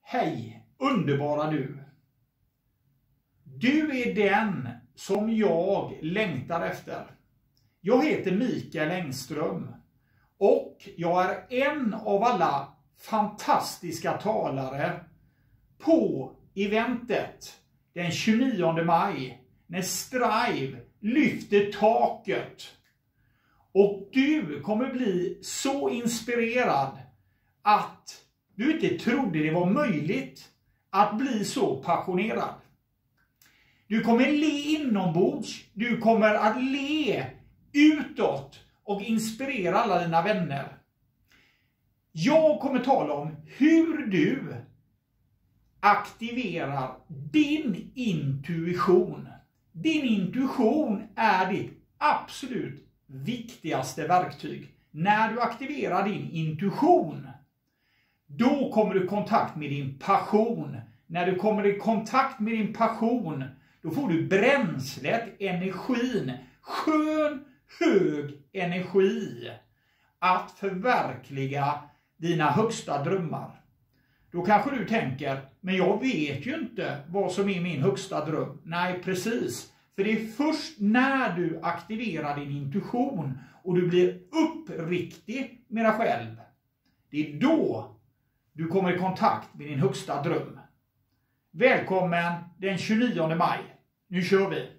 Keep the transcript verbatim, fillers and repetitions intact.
Hej, underbara du! Du är den som jag längtar efter. Jag heter Mikael Engström och jag är en av alla fantastiska talare på eventet den tjugonionde maj när Strive lyfter taket. Och du kommer bli så inspirerad att du inte trodde det var möjligt att bli så passionerad. Du kommer le inombords, du kommer att le utåt och inspirera alla dina vänner. Jag kommer tala om hur du aktiverar din intuition. Din intuition är ditt absolut viktigaste verktyg. När du aktiverar din intuition, då kommer du i kontakt med din passion. När du kommer i kontakt med din passion, då får du bränslet, energin, skön, hög energi att förverkliga dina högsta drömmar. Då kanske du tänker, men jag vet ju inte vad som är min högsta dröm. Nej, precis. För det är först när du aktiverar din intuition och du blir uppriktig med dig själv. Det är då du kommer i kontakt med din högsta dröm. Välkommen den tjugonionde maj. Nu kör vi!